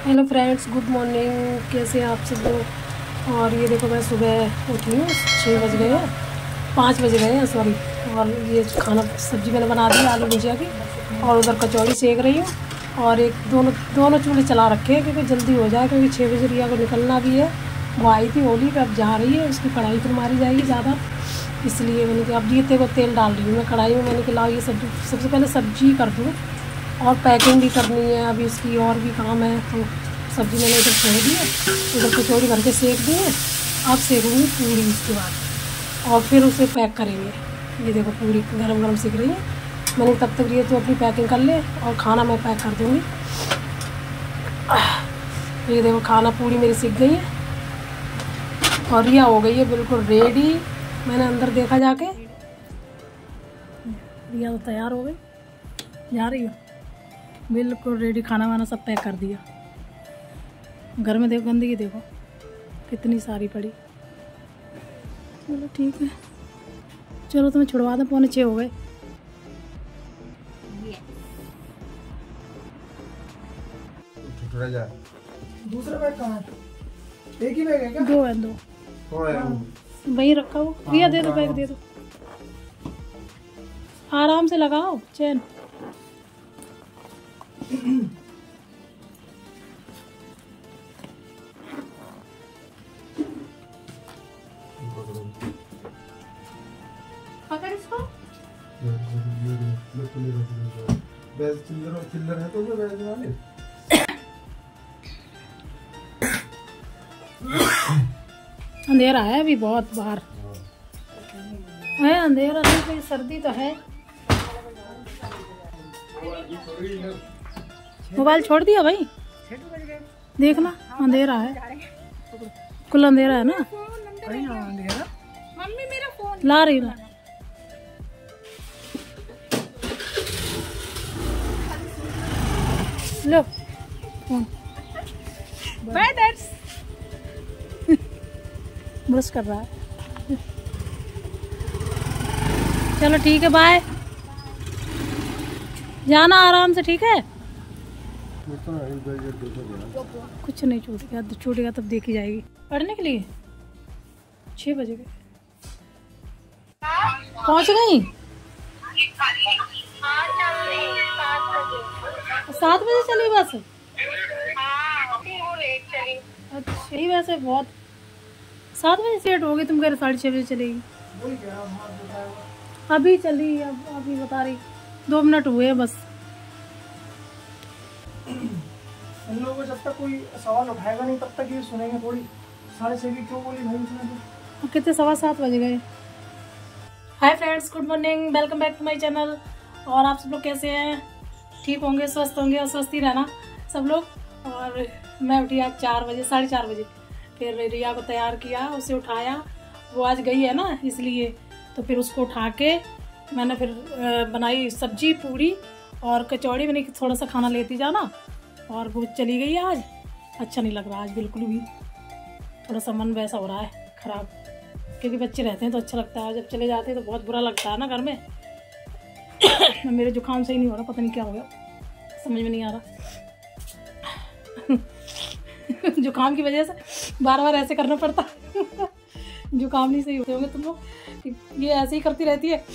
Hello friends, good morning. कैसे हैं आप सब लोग। और ये देखो मैं सुबह उठी हूँ, 6 बज गए हैं, 5 बज गए हैं सॉरी। और ये खाना सब्जी मैंने बना दी आलू भुजिया की, और उधर कचौड़ी सेक रही हूँ। और एक दोनों चूल्हे चला रखे हैं क्योंकि जल्दी हो जाए, क्योंकि 6 बजे रिया को निकलना भी है। वो आई थी होली पे, अब जा रही है, उसकी कढ़ाई फिर मारी जाएगी ज़्यादा, इसलिए मैंने कहा अब जीते को तेल डाल रही हूँ मैं कढ़ाई में। मैंने कहा ये सब्जी सबसे पहले सब्जी कर दूँ, और पैकिंग भी करनी है अभी इसकी, और भी काम है। तो सब्ज़ी मैंने इधर छोड़ दी है, उधर कचौड़ी भर के सेक दी है। अब सेकूँगी पूरी इसके बाद, और फिर उसे पैक करेंगे। ये देखो पूरी गरम गरम सेक रही है। मैंने तब तक ये तो अपनी पैकिंग कर ले, और खाना मैं पैक कर दूँगी। ये देखो खाना पूरी मेरी सीख गई है, और रिया हो गई है बिल्कुल रेडी। मैंने अंदर देखा जाके, रिया तो तैयार हो गई, जा रही हो बिल्कुल रेडी। खाना वाना सब पैक कर दिया। घर में देखो गंदगी देखो कितनी सारी पड़ी। चलो ठीक है, चलो तुम्हें छुड़वा दें, 5:45 हो गए। दूसरा बैग कहाँ है? एक ही बैग है क्या? 2 है, 2 वहीं रखा हो। रिया दे दो, बैग दे दो, आराम से लगाओ चैन। पकड़ इसको। चिल्लर है तो बैग वाले। अंधेरा है अभी बहुत बाहर है, अंधेरा नहीं, कोई सर्दी तो है। मोबाइल छोड़ दिया भाई, देखना अंधेरा है, कुल अंधेरा है ना। मम्मी मेरा फोन ला रही ना, लो फोन। ब्रश कर रहा है। चलो ठीक है, बाय, जाना आराम से, ठीक है। कुछ नहीं छूटेगा तब देखी जाएगी। पढ़ने के लिए 6 बजे गए, पहुंच गई 7 बजे चली बस। अच्छा ही, वैसे बहुत 7 बजे सेट हो गई, तुम कह रहे 6:30 बजे चलेगी। अभी चली, अब अभी बता रही 2 मिनट हुए बस। इन लोगों को जब तक कोई सवाल उठाएगा नहीं तब तक ये सुनेंगे थोड़ी। 6:30 की क्यों बोली भाई उसने तो? कितने 7:15 बज गए। Hi friends, good morning, welcome back to my channel. और आप सब लोग कैसे हैं? ठीक होंगे, स्वस्थ होंगे, और स्वस्थ ही रहना सब लोग। और मैं उठी आज 4 बजे, 4:30 बजे। फिर रिया को तैयार किया, उसे उठाया, वो आज गई है ना इसलिए। तो फिर उसको उठा के मैंने फिर बनाई सब्जी पूरी और कचौड़ी। मैंने थोड़ा सा खाना लेती जाना, और वो चली गई आज। अच्छा नहीं लग रहा आज बिल्कुल भी, थोड़ा सा मन वैसा हो रहा है ख़राब, क्योंकि बच्चे रहते हैं तो अच्छा लगता है, जब चले जाते हैं तो बहुत बुरा लगता है ना घर में। मेरे जुकाम सही नहीं हो रहा, पता नहीं क्या हो गया, समझ में नहीं आ रहा। जुकाम की वजह से बार बार ऐसे करना पड़ता। जुकाम नहीं सही होते होंगे तुम लोग, ये ऐसे ही करती रहती है।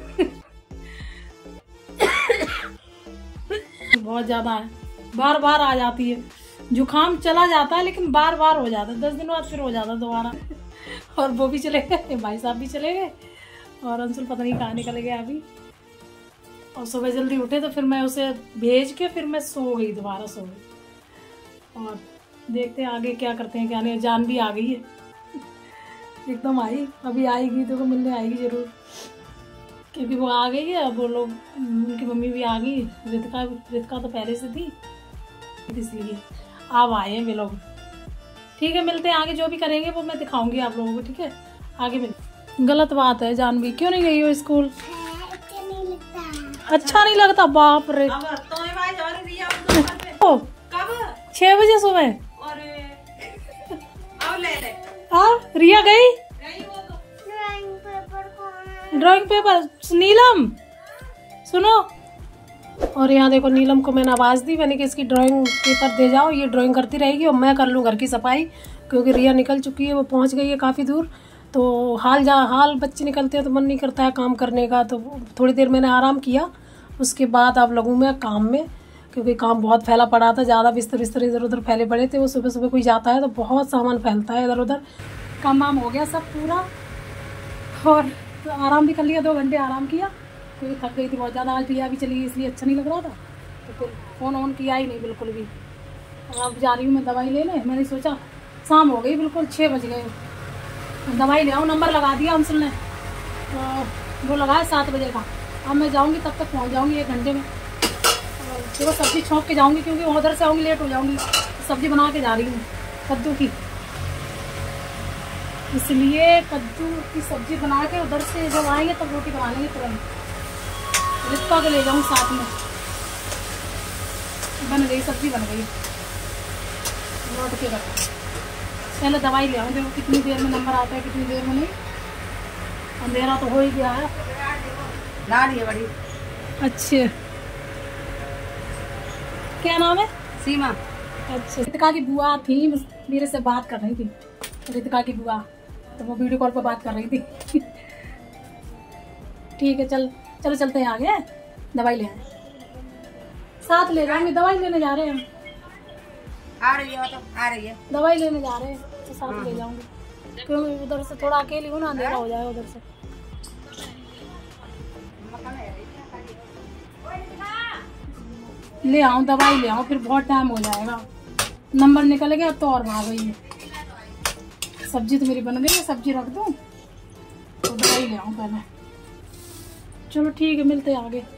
बहुत ज़्यादा है, बार बार आ जाती है। जुकाम चला जाता है लेकिन बार बार हो जाता है, 10 दिन बाद फिर हो जाता है दोबारा। और वो भी चले गए, भाई साहब भी चले गए, और अंशुल पता नहीं कहाँ निकल गया अभी। और सुबह जल्दी उठे तो फिर मैं उसे भेज के फिर मैं सो गई, दोबारा सो गई। और देखते हैं आगे क्या करते हैं क्या नहीं। जान भी आ गई है, एकदम आई, अभी आएगी, देखो मिलने आएगी जरूर, क्योंकि वो आ गई है। अब वो लोग, उनकी मम्मी भी आ गई, रितिका तो पहले से थी, इसलिए अब आए हैं वे लोग। ठीक है, मिलते हैं आगे, जो भी करेंगे वो मैं दिखाऊंगी आप लोगों को, ठीक है। आगे मिलते। गलत बात है, जानवी क्यों नहीं गई हो स्कूल? अच्छा नहीं लगता, बाप रे। 6 बजे सुबह रिया गई ड्राइंग पेपर। नीलम सुनो, और यहाँ देखो नीलम को मैंने आवाज़ दी, मैंने कि इसकी ड्राइंग पेपर दे जाओ, ये ड्राइंग करती रहेगी और मैं कर लूँ घर की सफाई, क्योंकि रिया निकल चुकी है, वो पहुँच गई है काफ़ी दूर। तो हाल बच्चे निकलते हैं तो मन नहीं करता है काम करने का, तो थोड़ी देर मैंने आराम किया, उसके बाद अब लगूँ मैं काम में, क्योंकि काम बहुत फैला पड़ा था, ज़्यादा बिस्तर इधर उधर फैले पड़े थे। वो सुबह सुबह कोई जाता है तो बहुत सामान फैलता है इधर उधर। काम वाम हो गया सब पूरा, और तो आराम भी कर लिया, 2 घंटे आराम किया, क्योंकि थक गई थी बहुत ज़्यादा। आज भी चली गई इसलिए अच्छा नहीं लग रहा था, तो फिर फ़ोन ऑन किया ही नहीं बिल्कुल भी। अब जा रही हूँ मैं दवाई लेने, मैंने सोचा शाम हो गई, बिल्कुल 6 बज गए, दवाई ले आऊँ। नंबर लगा दिया अंशुल ने, तो वो लगाया 7 बजे का। अब मैं जाऊँगी तब तक पहुँच जाऊँगी 1 घंटे में। देखो सब्ज़ी छोंक के जाऊँगी, क्योंकि उधर से आऊँगी लेट हो जाऊँगी। सब्ज़ी बना के जा रही हूँ कद्दू की, इसलिए कद्दू की सब्ज़ी बना के उधर से जब आएंगे तब रोटी बना लेंगे तुरंत। रिश्ता को ले जाऊँ साथ में। बन गई सब्ज़ी, बन गई, लौट के रखा। पहले दवाई ले आऊँ, देखो कितनी देर में नंबर आता है, कितनी देर में नहीं। अंधेरा तो हो ही गया है। ला रही है बड़ी। अच्छा, क्या नाम है? सीमा। अच्छा, रितिका की बुआ थी, मेरे से बात कर रही थी, रितिका की बुआ, तो वो वीडियो कॉल पर बात कर रही थी। ठीक है, चलो चलते हैं आगे, दवाई ले आए, साथ ले जाएंगे, दवाई लेने जा रहे हैं। आ रही है, तो आ रही है, दवाई लेने जा रहे हैं तो साथ ले जाऊंगी, क्योंकि उधर से थोड़ा अकेली हूँ ना, अंधेरा हो जाए उधर से। ले आऊँ दवाई, ले आऊँ, फिर बहुत टाइम हो जाएगा, नंबर निकल गया तो और भाग गई है। सब्जी तो मेरी बन गई है, सब्जी रख दूँ तो दवाई ले आऊँ पहले। चलो ठीक है, मिलते हैं आगे।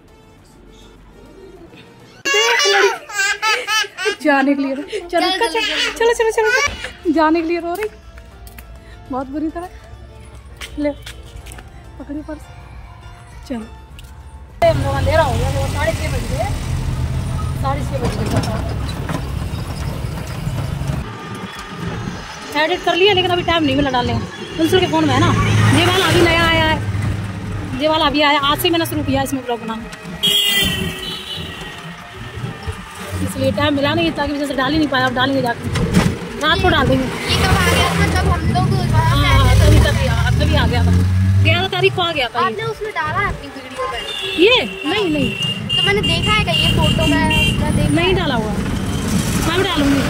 जाने के लिए चलो चलो चलो चलो जाने के लिए रो रही बहुत बुरी तरह। ले पकड़ी पर्स, चलो। हम लोग अंधेरा हो गया, 6:30 बज गए, 6:30 बज गए। एडिट कर लिया, लेकिन अभी टाइम नहीं मिला डालने का। उनसे के फ़ोन में है ना, ये वाला अभी नया आया है, ये वाला अभी आया, आज से मैंने शुरू किया इसमें ब्लॉग बनाना, इसलिए टाइम मिला नहीं, ताकि वजह से डाल ही नहीं पाया। अब डालेंगे जाकर, रात को डाल देंगे। ये कब आ गया था? जब हम लोग तभी आ गया था, 11 तारीख को आ गया था। आपने उसमें डाला है अपनी वीडियो में? ये नहीं तो मैंने देखा है कि ये फोटो में नहीं डाला हुआ, अब डालूंगी,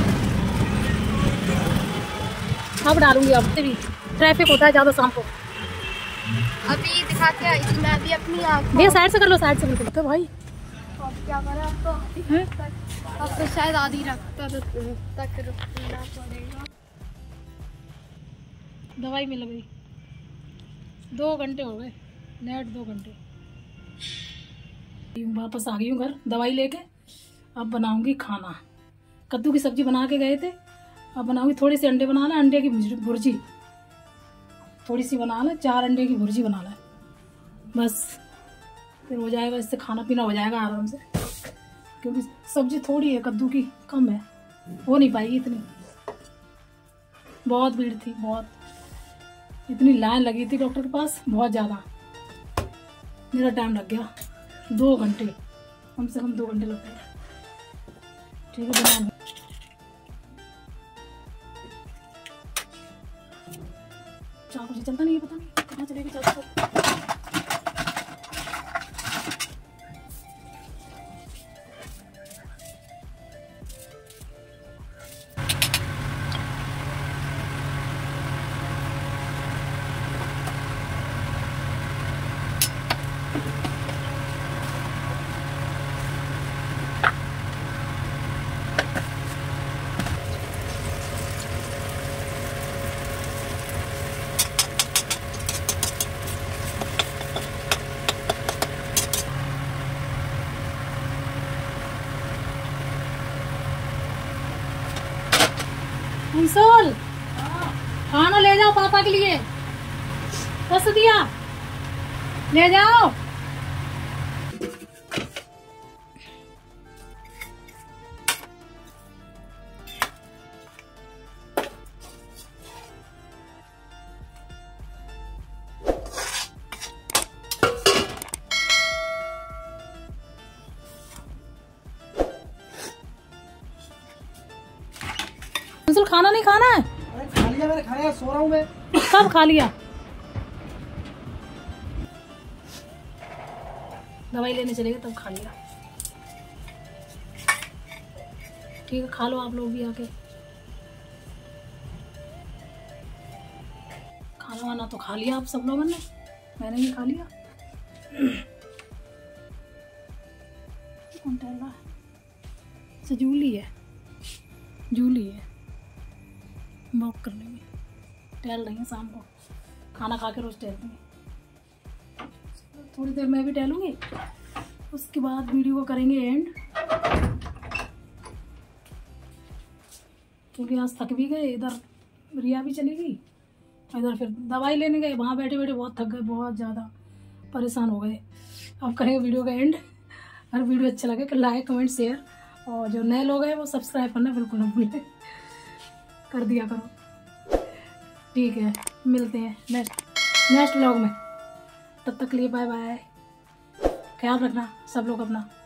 अब डालूंगी। अब भी ट्रैफिक होता है ज़्यादा शाम को। अभी दिखा के आई थी मैं, अभी अपनी आँख। भैया साइड से कर लो, साइड से बिल्कुल। तो भाई क्या करें अब तो शायद आधी रखता तक रुकना पड़ेगा। दवाई मिल गई, 2 घंटे हो गए, नेट 2 घंटे। वापस आ गई हूँ घर दवाई लेके। अब बनाऊंगी खाना। कद्दू की सब्जी बना के गए थे, अब बनाऊंगी थोड़ी सी अंडे बनाना, अंडे की भुर्जी थोड़ी सी बनाना, 4 अंडे की भुर्जी बनाना है, बस फिर हो जाएगा। इससे खाना पीना हो जाएगा आराम से, क्योंकि सब्जी थोड़ी है, कद्दू की कम है, हो नहीं पाएगी इतनी। बहुत भीड़ थी, बहुत, इतनी लाइन लगी थी डॉक्टर के पास, बहुत ज़्यादा। मेरा टाइम लग गया 2 घंटे, कम से कम 2 घंटे लग गए। ठीक है, बना चाकू से चलता नहीं है, पता नहीं कहाँ चलेगी चाकू। अंशुल, खाना ले जाओ पापा के लिए, बस दिया ले जाओ। अंशुल खाना नहीं खाना है? अरे खा लिया मैंने, खाने सो रहा हूँ मैं। कब खा लिया? दवाई लेने चलेगा तब खा लिया। ठीक है, खा लो आप लोग भी आके। खाना वाना तो खा लिया आप सब लोगों ने, मैंने भी खा लिया। कौन टहल रहा है? अच्छा जूली है, जूली है, वॉक कर लेंगे, टहल रही है शाम को, खाना खा के रोज टहलती हैं। थोड़ी देर मैं भी टहलूंगी, उसके बाद वीडियो को करेंगे एंड, क्योंकि आज थक भी गए। इधर रिया भी चली गई, इधर फिर दवाई लेने गए, वहाँ बैठे बैठे बहुत थक गए, बहुत ज़्यादा परेशान हो गए। अब करेंगे वीडियो का एंड। अगर वीडियो अच्छा लगे तो लाइक कमेंट शेयर, और जो नए लोग हैं वो सब्सक्राइब करना बिल्कुल ना भूलें, कर दिया करो। ठीक है, मिलते हैं नेक्स्ट व्लॉग में। तब तक के लिए बाय बाय, ख्याल रखना सब लोग अपना।